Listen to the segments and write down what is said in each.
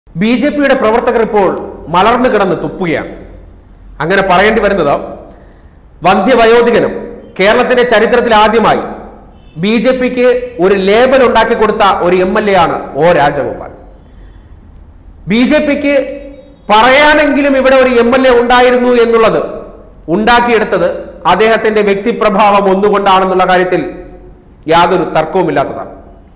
ബിജെപിയുടെ പ്രവർത്തകർ ഇപ്പോൾ മലർന്നു കിടന്ന് തുപ്പുകയാണ്. അങ്ങനെ പറയേണ്ടി വരുന്നത് വന്ധ്യവയോധികനും കേരളത്തിന്റെ ചരിത്രത്തിൽ ആദ്യമായി ബിജെപിക്ക് ഒരു ലേബൽ ഉണ്ടാക്കി കൊടുത്ത ഒരു MLA ആണ് ഒ രാജഗോപാൽ. ബിജെപിക്ക് പറയാനെങ്കിലും ഇവിടെ ഒരു MLA ഉണ്ടായിരുന്നു എന്നുള്ളത് ഉണ്ടാക്കിയെടുത്തത് അദ്ദേഹത്തിന്റെ വ്യക്തിപ്രഭാവം ഒന്നുകൊണ്ടാണെന്നുള്ള കാര്യത്തിൽ യാതൊരു തർക്കവുമില്ലാത്തതാണ്.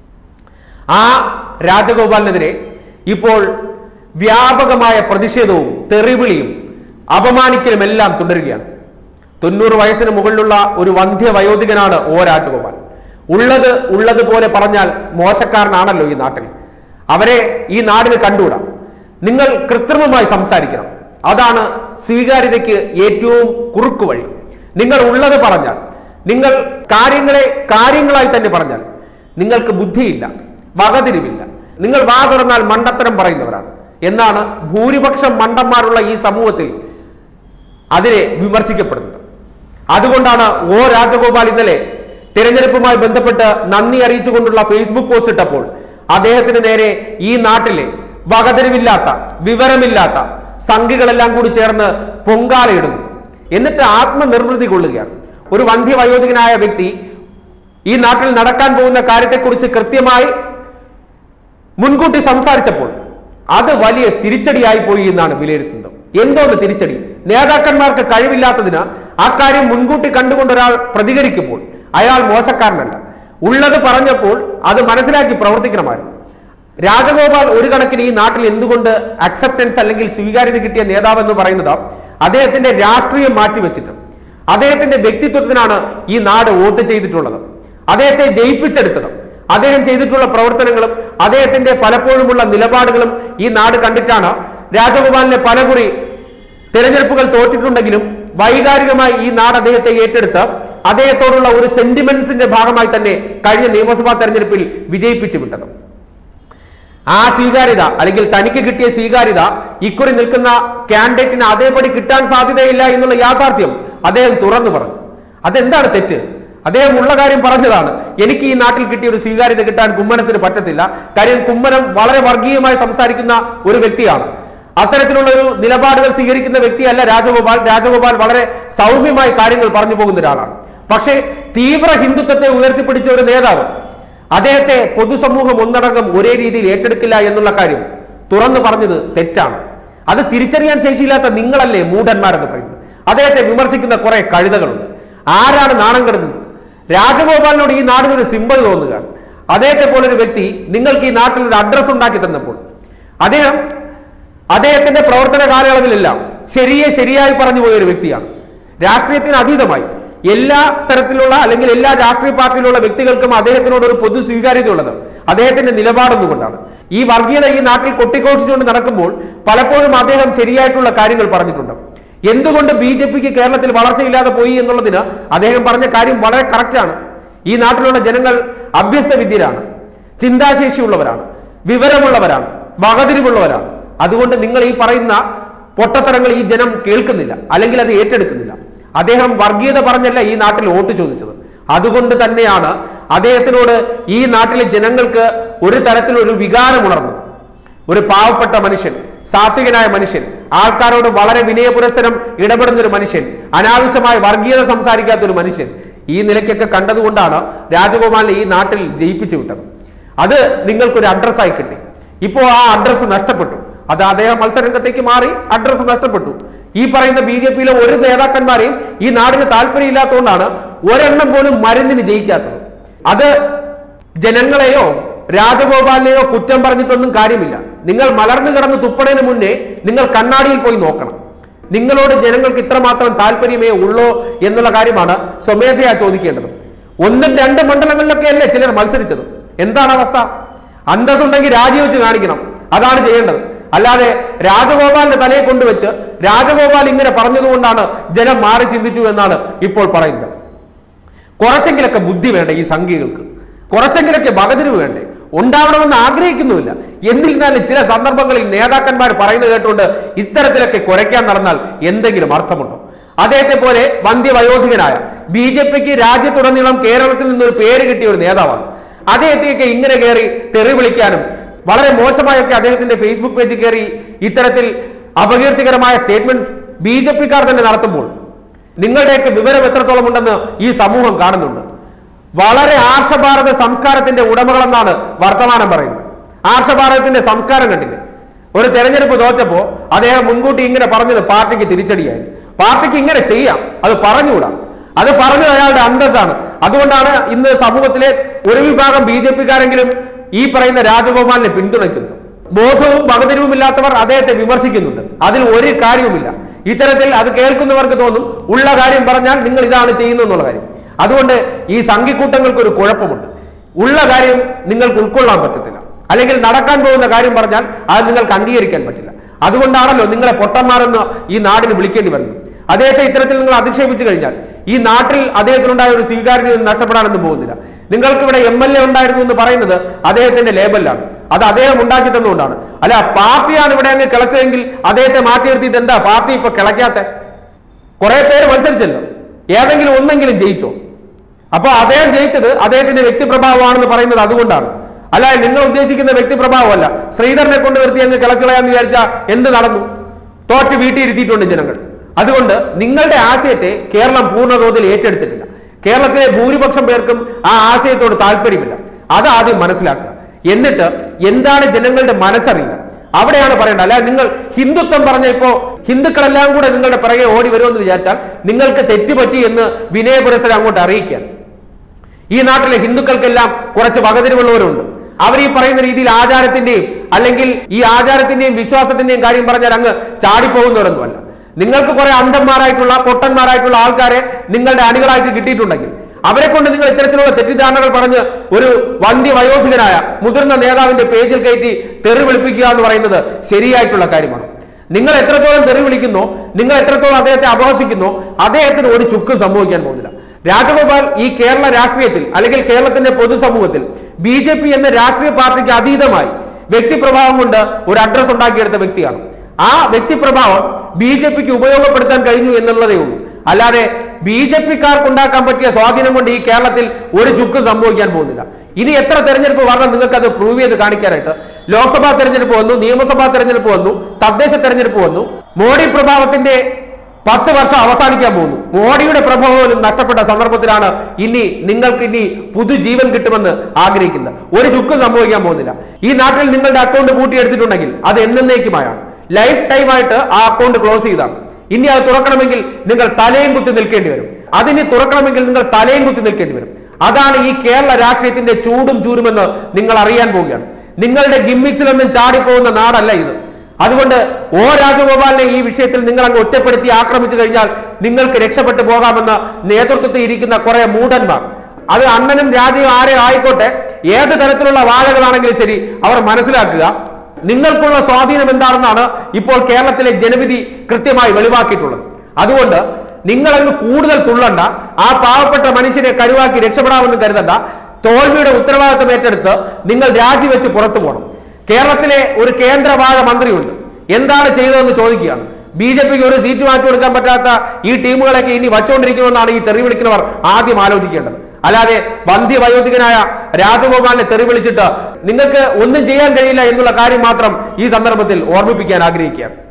ആ രാജഗോപാലിനെതിരെ ഇപ്പോൾ വ്യാപകമായ പ്രതിഷേധവും തെറിവിളിയും അപമാനിക്കലും എല്ലാം തുടരുകയാണ്. 90 വയസ്സിന് മുകളിലുള്ള ഒരു വന്ധ്യവയോധികനാണ് ഒ രാജഗോപാൽ. ഉള്ളതുപോലെ പറഞ്ഞാൽ മോശക്കാരനാണല്ലോ ഈ നാട്ടിൽ. അവരെ ഈ നാടിന് കണ്ടുകൂടാ. നിങ്ങൾ കൃത്രിമമായി സംസാരിക്കണം. അതാണ് സ്വീകാര്യതയ്ക്ക് ഏറ്റവും കുറുക്കു വഴി. നിങ്ങൾ ഉള്ളത് പറഞ്ഞാൽ, നിങ്ങൾ കാര്യങ്ങളായി തന്നെ പറഞ്ഞാൽ നിങ്ങൾക്ക് ബുദ്ധിയില്ല, വകതിരിവില്ല. നിങ്ങൾ വാ തുറന്നാൽ മണ്ടത്തരം പറയുന്നവരാണ് എന്നാണ് ഭൂരിപക്ഷം മണ്ടന്മാരുള്ള ഈ സമൂഹത്തിൽ അതിനെ വിമർശിക്കപ്പെടുന്നത്. അതുകൊണ്ടാണ് ഒ രാജഗോപാൽ ഇന്നലെ തിരഞ്ഞെടുപ്പുമായി ബന്ധപ്പെട്ട് നന്ദി അറിയിച്ചുകൊണ്ടുള്ള ഫേസ്ബുക്ക് പോസ്റ്റ് ഇട്ടപ്പോൾ അദ്ദേഹത്തിന് നേരെ ഈ നാട്ടിലെ വകതിരിവില്ലാത്ത, വിവരമില്ലാത്ത സംഘികളെല്ലാം കൂടി ചേർന്ന് പൊങ്കാലയിടുന്നത്. എന്നിട്ട് ആത്മനിർവൃതി കൊള്ളുകയാണ്. ഒരു വന്ധ്യവയോധികനായ വ്യക്തി ഈ നാട്ടിൽ നടക്കാൻ പോകുന്ന കാര്യത്തെക്കുറിച്ച് കൃത്യമായി മുൻകൂട്ടി സംസാരിച്ചപ്പോൾ അത് വലിയ തിരിച്ചടിയായി പോയി എന്നാണ് വിലയിരുത്തുന്നത്. എന്തോന്ന് തിരിച്ചടി? നേതാക്കന്മാർക്ക് കഴിവില്ലാത്തതിന് ആ കാര്യം മുൻകൂട്ടി കണ്ടുകൊണ്ട് ഒരാൾ പ്രതികരിക്കുമ്പോൾ അയാൾ മോശക്കാരനല്ല. ഉള്ളത് പറഞ്ഞപ്പോൾ അത് മനസ്സിലാക്കി പ്രവർത്തിക്കണമായിരുന്നു. രാജഗോപാൽ ഒരു കണക്കിന് ഈ നാട്ടിൽ എന്തുകൊണ്ട് അക്സെപ്റ്റൻസ് അല്ലെങ്കിൽ സ്വീകാര്യത കിട്ടിയ നേതാവ് എന്ന് പറയുന്നത് അദ്ദേഹത്തിന്റെ രാഷ്ട്രീയം മാറ്റിവെച്ചിട്ട് അദ്ദേഹത്തിന്റെ വ്യക്തിത്വത്തിനാണ് ഈ നാട് വോട്ട് ചെയ്തിട്ടുള്ളത്. അദ്ദേഹത്തെ ജയിപ്പിച്ചെടുത്തത് അദ്ദേഹം ചെയ്തിട്ടുള്ള പ്രവർത്തനങ്ങളും അദ്ദേഹത്തിന്റെ പലപ്പോഴുമുള്ള നിലപാടുകളും ഈ നാട് കണ്ടിട്ടാണ് രാജഗോപാലിനെ പലകുറി തെരഞ്ഞെടുപ്പുകൾ തോറ്റിട്ടുണ്ടെങ്കിലും വൈകാരികമായി ഈ നാട് അദ്ദേഹത്തെ ഏറ്റെടുത്ത് അദ്ദേഹത്തോടുള്ള ഒരു സെന്റിമെന്റ്സിന്റെ ഭാഗമായി തന്നെ കഴിഞ്ഞ നിയമസഭാ തെരഞ്ഞെടുപ്പിൽ വിജയിപ്പിച്ചു വിട്ടത്. ആ സ്വീകാര്യത അല്ലെങ്കിൽ തനിക്ക് കിട്ടിയ സ്വീകാര്യത ഇക്കുറി നിൽക്കുന്ന കാൻഡിഡേറ്റിന് അതേപടി കിട്ടാൻ സാധ്യതയില്ല എന്നുള്ള യാഥാർത്ഥ്യം അദ്ദേഹം തുറന്നു പറഞ്ഞു. അതെന്താണ് തെറ്റ്? അദ്ദേഹം ഉള്ള കാര്യം പറഞ്ഞതാണ്. എനിക്ക് ഈ നാട്ടിൽ കിട്ടിയ ഒരു സ്വീകാര്യത കിട്ടാൻ കുമ്മനത്തിന് പറ്റത്തില്ല. കാര്യം കുമ്മനം വളരെ വർഗീയമായി സംസാരിക്കുന്ന ഒരു വ്യക്തിയാണ്. അത്തരത്തിലുള്ള ഒരു നിലപാടുകൾ സ്വീകരിക്കുന്ന വ്യക്തിയല്ല രാജഗോപാൽ. രാജഗോപാൽ വളരെ സൗമ്യമായി കാര്യങ്ങൾ പറഞ്ഞു പോകുന്ന ഒരാളാണ്. പക്ഷേ തീവ്ര ഹിന്ദുത്വത്തെ ഉയർത്തിപ്പിടിച്ച ഒരു നേതാവ് അദ്ദേഹത്തെ പൊതുസമൂഹം ഒന്നടങ്കം ഒരേ രീതിയിൽ ഏറ്റെടുക്കില്ല എന്നുള്ള കാര്യം തുറന്നു പറഞ്ഞത് തെറ്റാണ്. അത് തിരിച്ചറിയാൻ ശേഷിയില്ലാത്ത നിങ്ങളല്ലേ മൂഢന്മാരെന്ന് പറയുന്നത്. അദ്ദേഹത്തെ വിമർശിക്കുന്ന കുറെ കഴുതകളുണ്ട്. ആരാണ് നാണം കെടുന്നത്? രാജഗോപാലിനോട് ഈ നാടിനൊരു സിമ്പൽ തോന്നുകയാണ്. അദ്ദേഹത്തെ പോലൊരു വ്യക്തി നിങ്ങൾക്ക് ഈ നാട്ടിൽ ഒരു അഡ്രസ് ഉണ്ടാക്കി തന്നപ്പോൾ അദ്ദേഹത്തിന്റെ പ്രവർത്തന കാലയളവിലെല്ലാം ശരിയായി പറഞ്ഞു പോയ ഒരു വ്യക്തിയാണ്. രാഷ്ട്രീയത്തിന് അതീതമായി എല്ലാ തരത്തിലുള്ള അല്ലെങ്കിൽ എല്ലാ രാഷ്ട്രീയ പാർട്ടിയിലുള്ള വ്യക്തികൾക്കും അദ്ദേഹത്തിനോട് ഒരു പൊതു സ്വീകാര്യത ഉള്ളത് അദ്ദേഹത്തിന്റെ നിലപാടൊന്നുകൊണ്ടാണ്. ഈ വർഗീയത ഈ നാട്ടിൽ കൊട്ടിഘോഷിച്ചുകൊണ്ട് നടക്കുമ്പോൾ പലപ്പോഴും അദ്ദേഹം ശരിയായിട്ടുള്ള കാര്യങ്ങൾ പറഞ്ഞിട്ടുണ്ട്. എന്തുകൊണ്ട് ബിജെപിക്ക് കേരളത്തിൽ വളർച്ചയില്ലാതെ പോയി എന്നുള്ളതിന് അദ്ദേഹം പറഞ്ഞ കാര്യം വളരെ കറക്റ്റാണ്. ഈ നാട്ടിലുള്ള ജനങ്ങൾ അഭ്യസ്ത വിദ്യരാണ്, ചിന്താശേഷിയുള്ളവരാണ്, വിവരമുള്ളവരാണ്, വകതിരിവുള്ളവരാണ്. അതുകൊണ്ട് നിങ്ങൾ ഈ പറയുന്ന പൊട്ടത്തരങ്ങൾ ഈ ജനം കേൾക്കുന്നില്ല, അല്ലെങ്കിൽ അത് ഏറ്റെടുക്കുന്നില്ല. അദ്ദേഹം വർഗീയത പറഞ്ഞല്ല ഈ നാട്ടിൽ വോട്ട് ചോദിച്ചത്. അതുകൊണ്ട് തന്നെയാണ് അദ്ദേഹത്തിനോട് ഈ നാട്ടിലെ ജനങ്ങൾക്ക് ഒരു തരത്തിലൊരു വികാരമുണർന്നത്. ഒരു പാവപ്പെട്ട മനുഷ്യൻ, സാത്വികനായ മനുഷ്യൻ, ആൾക്കാരോട് വളരെ വിനയപുരസ്സരം ഇടപെടുന്ന ഒരു മനുഷ്യൻ, അനാവശ്യമായി വർഗീയത സംസാരിക്കാത്ത ഒരു മനുഷ്യൻ, ഈ നിലയ്ക്കൊക്കെ കണ്ടതുകൊണ്ടാണ് രാജഗോപാലിനെ ഈ നാട്ടിൽ ജയിപ്പിച്ചു വിട്ടത്. അത് നിങ്ങൾക്കൊരു അഡ്രസ്സായി കിട്ടി. ഇപ്പോൾ ആ അഡ്രസ്സ് നഷ്ടപ്പെട്ടു. അത് അദ്ദേഹം മത്സരരംഗത്തേക്ക് മാറി, അഡ്രസ്സ് നഷ്ടപ്പെട്ടു. ഈ പറയുന്ന ബിജെപിയിലെ ഒരു നേതാക്കന്മാരെയും ഈ നാടിന് താല്പര്യമില്ലാത്തതുകൊണ്ടാണ് ഒരെണ്ണം പോലും മരുന്നിന് ജയിക്കാത്തത്. അത് ജനങ്ങളെയോ രാജഗോപാലിനെയോ കുറ്റം പറഞ്ഞിട്ടൊന്നും കാര്യമില്ല. നിങ്ങൾ മലർന്നു കിടന്ന് തുപ്പണതിന് മുന്നേ നിങ്ങൾ കണ്ണാടിയിൽ പോയി നോക്കണം. നിങ്ങളോട് ജനങ്ങൾക്ക് ഇത്രമാത്രം താല്പര്യമേ ഉള്ളോ എന്നുള്ള കാര്യമാണ് സ്വമേധയാ ചോദിക്കേണ്ടത്. 1-2 മണ്ഡലങ്ങളിലൊക്കെ അല്ലേ ചിലർ മത്സരിച്ചത്. എന്താണ് അവസ്ഥ? അന്തസ്സുണ്ടെങ്കിൽ രാജിവെച്ച് കാണിക്കണം. അതാണ് ചെയ്യേണ്ടത്. അല്ലാതെ രാജഗോപാലിന്റെ തലയെ കൊണ്ടുവച്ച് രാജഗോപാൽ ഇങ്ങനെ പറഞ്ഞതുകൊണ്ടാണ് ജനം മാറി ചിന്തിച്ചു എന്നാണ് ഇപ്പോൾ പറയുന്നത്. കുറച്ചെങ്കിലൊക്കെ ബുദ്ധി വേണ്ടേ ഈ സംഘികൾക്ക്? കുറച്ചെങ്കിലൊക്കെ വകതിരിവ് വേണ്ടേ? ഉണ്ടാവണമെന്ന് ആഗ്രഹിക്കുന്നുമില്ല. എന്നിരുന്നാലും ചില സന്ദർഭങ്ങളിൽ നേതാക്കന്മാർ പറയുന്നത് കേട്ടുകൊണ്ട് ഇത്തരത്തിലൊക്കെ കുരയ്ക്കാൻ നടന്നാൽ എന്തെങ്കിലും അർത്ഥമുണ്ടോ? അദ്ദേഹത്തെ പോലെ വന്ധ്യവയോധികനായ ബിജെപിക്ക് രാജ്യത്തുടനീളം കേരളത്തിൽ നിന്നൊരു പേര് കിട്ടിയ ഒരു നേതാവാണ്. അദ്ദേഹത്തെയൊക്കെ ഇങ്ങനെ കയറി തെറി വിളിക്കാനും വളരെ മോശമായൊക്കെ അദ്ദേഹത്തിന്റെ ഫേസ്ബുക്ക് പേജിൽ കയറി ഇത്തരത്തിൽ അപകീർത്തികരമായ സ്റ്റേറ്റ്മെന്റ്സ് BJP-ക്കാർ തന്നെ നടത്തുമ്പോൾ നിങ്ങളുടെയൊക്കെ വിവരം എത്രത്തോളം ഉണ്ടെന്ന് ഈ സമൂഹം കാണുന്നുണ്ട്. വളരെ ആർഷഭാരത സംസ്കാരത്തിന്റെ ഉടമകളെന്നാണ് വർത്തമാനം പറയുന്നത്. ആർഷഭാരതത്തിന്റെ സംസ്കാരം കണ്ടില്ലേ? ഒരു തെരഞ്ഞെടുപ്പ് തോറ്റപ്പോ അദ്ദേഹം മുൻകൂട്ടി ഇങ്ങനെ പറഞ്ഞത് പാർട്ടിക്ക് തിരിച്ചടിയായി. പാർട്ടിക്ക് ഇങ്ങനെ ചെയ്യാം, അത് പറഞ്ഞുകൂടാ. അത് പറഞ്ഞത് അയാളുടെ അന്തസ്സാണ്. അതുകൊണ്ടാണ് ഇന്ന് സമൂഹത്തിലെ ഒരു വിഭാഗം BJP-ക്കാരെങ്കിലും ഈ പറയുന്ന രാജഗോപാലിനെ പിന്തുണയ്ക്കുന്നത്. ബോധവും ഭഗതരവും ഇല്ലാത്തവർ അദ്ദേഹത്തെ വിമർശിക്കുന്നുണ്ട്. അതിൽ ഒരു കാര്യവുമില്ല. ഇത്തരത്തിൽ അത് കേൾക്കുന്നവർക്ക് തോന്നും ഉള്ള കാര്യം പറഞ്ഞാൽ നിങ്ങൾ ഇതാണ് ചെയ്യുന്നതെന്നുള്ള കാര്യം. അതുകൊണ്ട് ഈ സംഘിക്കൂട്ടങ്ങൾക്ക് ഒരു കുഴപ്പമുണ്ട്. ഉള്ള കാര്യം നിങ്ങൾക്ക് ഉൾക്കൊള്ളാൻ പറ്റത്തില്ല, അല്ലെങ്കിൽ നടക്കാൻ പോകുന്ന കാര്യം പറഞ്ഞാൽ അത് നിങ്ങൾക്ക് അംഗീകരിക്കാൻ പറ്റില്ല. അതുകൊണ്ടാണല്ലോ നിങ്ങളെ പൊട്ടന്മാരെന്ന് ഈ നാടിന് വിളിക്കേണ്ടി വരുന്നത്. അദ്ദേഹത്തെ ഇത്തരത്തിൽ നിങ്ങൾ അധിക്ഷേപിച്ചു കഴിഞ്ഞാൽ ഈ നാട്ടിൽ അദ്ദേഹത്തിനുണ്ടായ ഒരു സ്വീകാര്യത നഷ്ടപ്പെടാനൊന്നും പോകുന്നില്ല. നിങ്ങൾക്കിവിടെ MLA ഉണ്ടായിരുന്നു എന്ന് പറയുന്നത് അദ്ദേഹത്തിന്റെ ലേബലിലാണ്. അത് അദ്ദേഹം ഉണ്ടാക്കി തന്നുകൊണ്ടാണ്. അല്ല, പാർട്ടിയാണ് ഇവിടെ അങ്ങ് കിളച്ചതെങ്കിൽ അദ്ദേഹത്തെ മാറ്റി നിർത്തിയിട്ട് എന്താ പാർട്ടി ഇപ്പൊ കിളയ്ക്കാത്ത? കുറെ പേര് മത്സരിച്ചല്ലോ, ഏതെങ്കിലും ഒന്നെങ്കിലും ജയിച്ചോ? അപ്പൊ അദ്ദേഹം ജയിച്ചത് അദ്ദേഹത്തിന്റെ വ്യക്തിപ്രഭാവമാണെന്ന് പറയുന്നത് അതുകൊണ്ടാണ്. അല്ല, നിങ്ങൾ ഉദ്ദേശിക്കുന്ന വ്യക്തിപ്രഭാവമല്ല. ശ്രീധരനെ കൊണ്ട് നിർത്തി അങ്ങ് കിളച്ചിളയാന്ന് വിചാരിച്ചാൽ എന്ത് നടന്നു? തോറ്റ് വീട്ടിൽ ഇരുത്തിയിട്ടുണ്ട് ജനങ്ങൾ. അതുകൊണ്ട് നിങ്ങളുടെ ആശയത്തെ കേരളം പൂർണ്ണതോതിൽ ഏറ്റെടുത്തിട്ടില്ല. കേരളത്തിലെ ഭൂരിപക്ഷം പേർക്കും ആ ആശയത്തോട് താല്പര്യമില്ല. അത് ആദ്യം മനസ്സിലാക്കുക. എന്നിട്ട് എന്താണ് ജനങ്ങളുടെ മനസ്സറിയുക, അവിടെയാണ് പറയേണ്ടത്. അല്ല, നിങ്ങൾ ഹിന്ദുത്വം പറഞ്ഞ ഇപ്പോ ഹിന്ദുക്കളെല്ലാം കൂടെ നിങ്ങളുടെ പിറകെ ഓടി വരുമെന്ന് വിചാരിച്ചാൽ നിങ്ങൾക്ക് തെറ്റുപറ്റി എന്ന് വിനയപുരസരം അങ്ങോട്ട് അറിയിക്കാൻ. ഈ നാട്ടിലെ ഹിന്ദുക്കൾക്കെല്ലാം കുറച്ച് വകതിരിവുള്ളവരുണ്ട്. അവർ ഈ പറയുന്ന രീതിയിൽ ആചാരത്തിന്റെയും അല്ലെങ്കിൽ ഈ ആചാരത്തിന്റെയും വിശ്വാസത്തിന്റെയും കാര്യം പറഞ്ഞാൽ അങ്ങ് ചാടിപ്പോകുന്നവരൊന്നുമല്ല. നിങ്ങൾക്ക് കുറെ അന്ധന്മാരായിട്ടുള്ള പൊട്ടന്മാരായിട്ടുള്ള ആൾക്കാരെ നിങ്ങളുടെ അണികളായിട്ട് കിട്ടിയിട്ടുണ്ടെങ്കിൽ അവരെ കൊണ്ട് നിങ്ങൾ ഇത്തരത്തിലുള്ള തെറ്റിദ്ധാരണകൾ പറഞ്ഞ് ഒരു വയോധികനായ മുതിർന്ന നേതാവിന്റെ പേജിൽ കയറ്റി തെറി വിളിപ്പിക്കുക എന്ന് പറയുന്നത് ശരിയായിട്ടുള്ള കാര്യമാണ്. നിങ്ങൾ എത്രത്തോളം തെറി വിളിക്കുന്നോ, നിങ്ങൾ എത്രത്തോളം അദ്ദേഹത്തെ അപഹസിക്കുന്നോ, അദ്ദേഹത്തിന് ഒരു ചുക്കും സംഭവിക്കാൻ പോകുന്നില്ല. രാജഗോപാൽ ഈ കേരള രാഷ്ട്രീയത്തിൽ അല്ലെങ്കിൽ കേരളത്തിന്റെ പൊതുസമൂഹത്തിൽ BJP എന്ന രാഷ്ട്രീയ പാർട്ടിക്ക് അതീതമായി വ്യക്തിപ്രഭാവം കൊണ്ട് ഒരു അഡ്രസ് ഉണ്ടാക്കിയെടുത്ത വ്യക്തിയാണ്. ആ വ്യക്തിപ്രഭാവം BJP-ക്ക് ഉപയോഗപ്പെടുത്താൻ കഴിഞ്ഞു എന്നുള്ളതേ ഉള്ളൂ. അല്ലാതെ BJP-ക്കാർക്ക് ഉണ്ടാക്കാൻ പറ്റിയ സ്വാധീനം കൊണ്ട് ഈ കേരളത്തിൽ ഒരു ചുക്കും സംഭവിക്കാൻ പോകുന്നില്ല. ഇനി എത്ര തെരഞ്ഞെടുപ്പ് വരണം നിങ്ങൾക്ക് അത് പ്രൂവ് ചെയ്ത് കാണിക്കാനായിട്ട്? ലോക്സഭാ തെരഞ്ഞെടുപ്പ് വന്നു, നിയമസഭാ തെരഞ്ഞെടുപ്പ് വന്നു, തദ്ദേശ തെരഞ്ഞെടുപ്പ് വന്നു. മോഡി പ്രഭാവത്തിന്റെ 10 വർഷം അവസാനിക്കാൻ പോകുന്നു. മോഡിയുടെ പ്രഭാവം നഷ്ടപ്പെട്ട സന്ദർഭത്തിലാണ് നിങ്ങൾക്ക് പുതുജീവൻ കിട്ടുമെന്ന് ആഗ്രഹിക്കുന്നത്. ഒരു ചുക്കും സംഭവിക്കാൻ പോകുന്നില്ല. ഈ നാട്ടിൽ നിങ്ങളുടെ അക്കൗണ്ട് പൂട്ടിയെടുത്തിട്ടുണ്ടെങ്കിൽ അത് എന്നേക്കുമായാണ്, ലൈഫ് ടൈം ആയിട്ട് ആ അക്കൗണ്ട് ക്ലോസ് ചെയ്താണ്. ഇനി അത് തുറക്കണമെങ്കിൽ നിങ്ങൾ തലയും കുത്തി നിൽക്കേണ്ടി വരും. അതിന് തുറക്കണമെങ്കിൽ നിങ്ങൾ തലയും കുത്തി നിൽക്കേണ്ടി വരും. അതാണ് ഈ കേരള രാഷ്ട്രീയത്തിന്റെ ചൂടും ചൂരുമെന്ന് നിങ്ങൾ അറിയാൻ പോവുകയാണ്. നിങ്ങളുടെ ഗിമ്മിക്സിലൊന്നും ചാടിപ്പോകുന്ന നാടല്ല ഇത്. അതുകൊണ്ട് രാജഗോപാലിനെ ഈ വിഷയത്തിൽ നിങ്ങൾ അങ്ങ് ഒറ്റപ്പെടുത്തി ആക്രമിച്ചു കഴിഞ്ഞാൽ നിങ്ങൾക്ക് രക്ഷപ്പെട്ടു പോകാമെന്ന് നേതൃത്വത്തിൽ ഇരിക്കുന്ന കുറെ മൂഢന്മാർ, അത് അണ്ണനും രാജയും ആരെ ആയിക്കോട്ടെ, ഏത് തരത്തിലുള്ള വാഴകളാണെങ്കിലും ശരി, അവർ മനസ്സിലാക്കുക നിങ്ങൾക്കുള്ള സ്വാധീനം എന്താണെന്നാണ് ഇപ്പോൾ കേരളത്തിലെ ജനവിധി കൃത്യമായി വെളിവാക്കിയിട്ടുള്ളത്. അതുകൊണ്ട് നിങ്ങളങ്ങ് കൂടുതൽ തുള്ളണ്ട. ആ പാവപ്പെട്ട മനുഷ്യനെ കരുവാക്കി രക്ഷപ്പെടാമെന്ന് കരുതണ്ട. തോൽവിയുടെ ഉത്തരവാദിത്വം ഏറ്റെടുത്ത് നിങ്ങൾ രാജിവെച്ച് പുറത്തു പോകണം. കേരളത്തിലെ ഒരു കേന്ദ്രവാദ മന്ത്രിയുണ്ട്, എന്താണ് ചെയ്തതെന്ന് ചോദിക്കുകയാണ്. BJP-ക്ക് ഒരു സീറ്റ് മാറ്റി കൊടുക്കാൻ പറ്റാത്ത ഈ ടീമുകളൊക്കെ ഇനി വച്ചുകൊണ്ടിരിക്കുമെന്നാണ് ഈ തെറി വിളിക്കുന്നവർ ആദ്യം ആലോചിക്കേണ്ടത്. അല്ലാതെ വയോധികനായ രാജഗോപാലിനെ തെറി വിളിച്ചിട്ട് നിങ്ങൾക്ക് ഒന്നും ചെയ്യാൻ കഴിയില്ല എന്നുള്ള കാര്യം മാത്രം ഈ സന്ദർഭത്തിൽ ഓർമ്മിപ്പിക്കാൻ ആഗ്രഹിക്കുകയാണ്.